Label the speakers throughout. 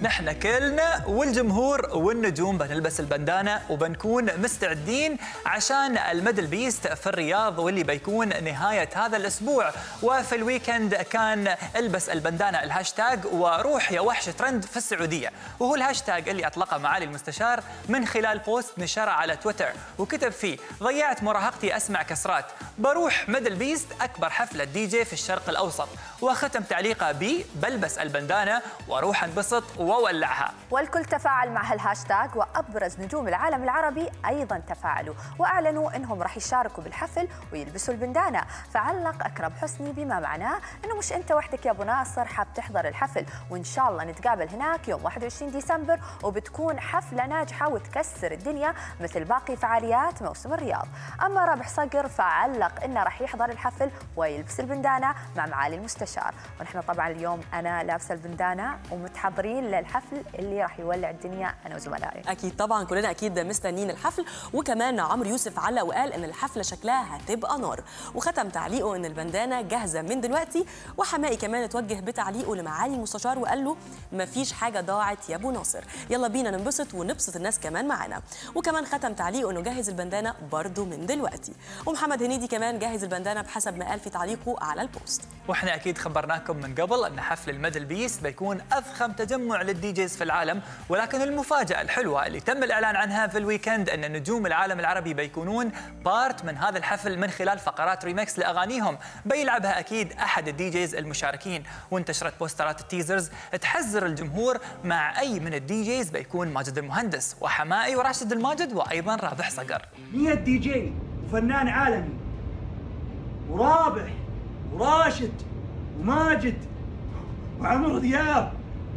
Speaker 1: نحن كلنا والجمهور والنجوم بنلبس البندانة وبنكون مستعدين عشان الميدل بيست في الرياض، واللي بيكون نهاية هذا الأسبوع. وفي الويكند كان البس البندانة الهاشتاج وروح يا وحش ترند في السعودية، وهو الهاشتاج اللي أطلقه معالي المستشار من خلال بوست نشره على تويتر وكتب فيه: ضيعت مراهقتي أسمع كسرات، بروح ميدل بيست أكبر حفلة دي جي في الشرق الأوسط. وختم تعليقه بلبس البندانة واروح انبسط وولعها.
Speaker 2: والكل تفاعل مع هالهاشتاج، وابرز نجوم العالم العربي ايضا تفاعلوا واعلنوا انهم راح يشاركوا بالحفل ويلبسوا البندانه. فعلق اكرم حسني بما معناه انه مش انت وحدك يا ابو ناصر حاب تحضر الحفل، وان شاء الله نتقابل هناك يوم 21 ديسمبر وبتكون حفله ناجحه وتكسر الدنيا مثل باقي فعاليات موسم الرياض. اما رابح صقر فعلق انه راح يحضر الحفل ويلبس البندانه مع معالي المستشار. ونحن طبعا اليوم انا لابسه البندانه ومتحضرين للحفل اللي راح يولع الدنيا انا وزملائي.
Speaker 3: اكيد طبعا كلنا اكيد مستنيين الحفل. وكمان عمرو يوسف علق وقال ان الحفله شكلها هتبقى نار، وختم تعليقه ان البندانه جاهزه من دلوقتي. وحمائي كمان اتوجه بتعليقه لمعالي المستشار وقال له مفيش حاجه ضاعت يا ابو ناصر، يلا بينا ننبسط ونبسط الناس كمان معانا. وكمان ختم تعليقه انه جهز البندانه برضه من دلوقتي. ومحمد هنيدي كمان جهز البندانه بحسب ما قال في تعليقه على البوست.
Speaker 1: واحنا اكيد خبرناكم من قبل ان حفل الميدل بيست بيكون اضخم تجمع للدي جيز في العالم، ولكن المفاجاه الحلوه اللي تم الاعلان عنها في الويكند ان نجوم العالم العربي بيكونون بارت من هذا الحفل من خلال فقرات ريمكس لاغانيهم بيلعبها اكيد احد الدي جيز المشاركين. وانتشرت بوسترات التيزرز تحذر الجمهور مع اي من الدي جيز بيكون ماجد المهندس وحمائي وراشد الماجد وايضا رابح صقر.
Speaker 4: 100 دي جي وفنان عالمي ورابح وراشد وماجد وعمرو دياب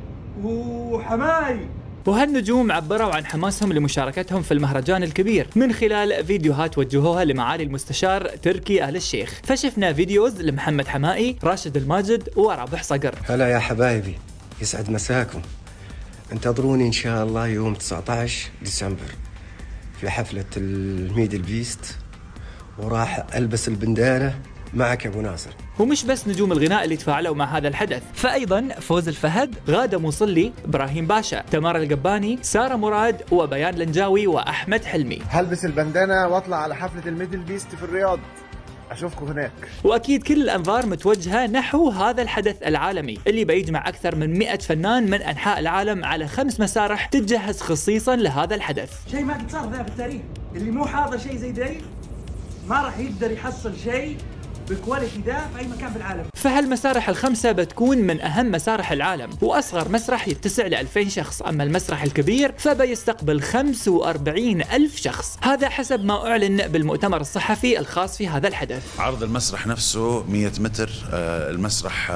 Speaker 4: وحماي.
Speaker 1: وهالنجوم عبروا عن حماسهم لمشاركتهم في المهرجان الكبير من خلال فيديوهات وجهوها لمعالي المستشار تركي آل الشيخ. فشفنا فيديوز لمحمد حمائي، راشد الماجد ورابح صقر.
Speaker 5: هلا يا حبايبي، يسعد مساكم. انتظروني ان شاء الله يوم 19 ديسمبر في حفلة الميدل بيست، وراح البس البندانة معك يا ابو ناصر.
Speaker 1: ومش بس نجوم الغناء اللي تفاعلوا مع هذا الحدث، فايضا فوز الفهد، غادة مصلي، ابراهيم باشا، تمارا القباني، سارة مراد وبيان لنجاوي واحمد حلمي.
Speaker 6: هلبس البندانة واطلع على حفلة الميدل بيست في الرياض، اشوفكم هناك.
Speaker 1: واكيد كل الانظار متوجهه نحو هذا الحدث العالمي اللي بيجمع اكثر من 100 فنان من انحاء العالم على 5 مسارح تتجهز خصيصا لهذا الحدث.
Speaker 4: شيء ما قد صار ذا بالتاريخ، اللي مو حاضر شيء زي ذي ما راح يقدر يحصل شيء بالكواليتي ذا في اي مكان بالعالم.
Speaker 1: فهالمسارح ال5 بتكون من اهم مسارح العالم، واصغر مسرح يتسع ل 2000 شخص، اما المسرح الكبير فبيستقبل 45,000 شخص، هذا حسب ما اعلن بالمؤتمر الصحفي الخاص في هذا الحدث.
Speaker 7: عرض المسرح نفسه 100 متر، المسرح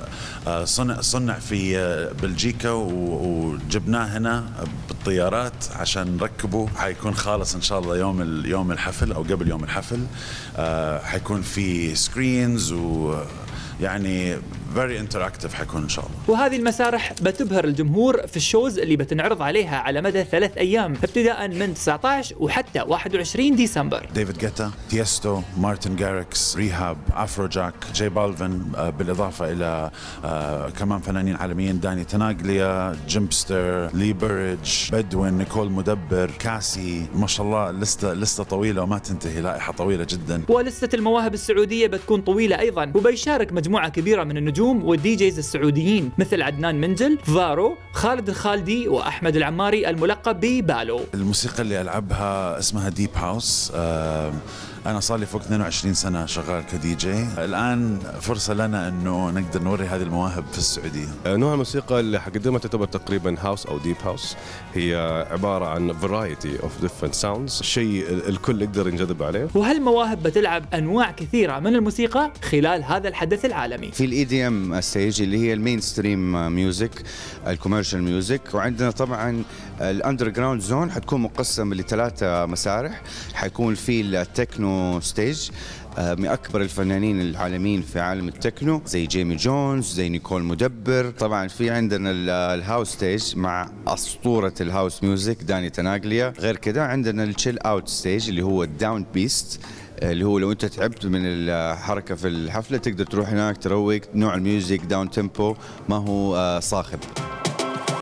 Speaker 7: صنع في بلجيكا وجبناه هنا بالطيارات عشان نركبه، حيكون خالص ان شاء الله يوم الحفل او قبل يوم الحفل. حيكون في سكرينز ويعني very interactive حيكون ان شاء الله.
Speaker 1: وهذه المسارح بتبهر الجمهور في الشوز اللي بتنعرض عليها على مدى 3 ايام ابتداء من 19 وحتى 21 ديسمبر.
Speaker 7: ديفيد جيتا، تيستو، مارتن جاريكس، ريهاب، افرو جاك، جي بالفن، بالاضافه الى كمان فنانين عالميين، داني تناغليا، جيمبستر، لي بيرج، بدوين، نيكول مدبر، كاسي. ما شاء الله لسته طويله وما تنتهي، لائحه طويله جدا.
Speaker 1: ولسته المواهب السعوديه بتكون طويله ايضا، وبيشارك مجموعه كبيره من النجوم والدي جيز السعوديين مثل عدنان منجل، فارو، خالد الخالدي واحمد العماري الملقب ببالو.
Speaker 7: الموسيقى اللي العبها اسمها ديب هاوس. أنا صار لي فوق 22 سنة شغال كدي جي، الآن فرصة لنا إنه نقدر نوري هذه المواهب في السعودية.
Speaker 8: نوع الموسيقى اللي حقدمها تعتبر تقريبا هاوس أو ديب هاوس، هي عبارة عن variety of different sounds، شيء الكل يقدر ينجذب عليه.
Speaker 1: وهالمواهب بتلعب أنواع كثيرة من الموسيقى خلال هذا الحدث العالمي.
Speaker 9: في الاي دي ام ستيج اللي هي المين ستريم ميوزك، الكوميرشال ميوزك، وعندنا طبعا الاندر جراوند زون حتكون مقسم ل3 مسارح. حيكون في التكنو ستيج من أكبر الفنانين العالميين في عالم التكنو زي جيمي جونز، زي نيكول مدبر. طبعا في عندنا الهاوس ستيج مع أسطورة الهاوس ميوزك داني تناغليا. غير كده عندنا التشيل اوت ستيج اللي هو الداون بيست، اللي هو لو انت تعبت من الحركة في الحفلة تقدر تروح هناك تروق. نوع الميوزك داون تيمبو، ما هو صاخب.